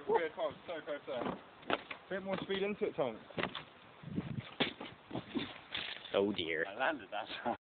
Weird, Tonk, so close there. Bit more speed into it, Tonk. Oh dear. I landed that time.